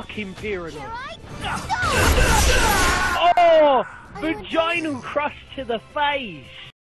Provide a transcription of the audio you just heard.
fucking pyramid. Oh! Vaginal crush to the face!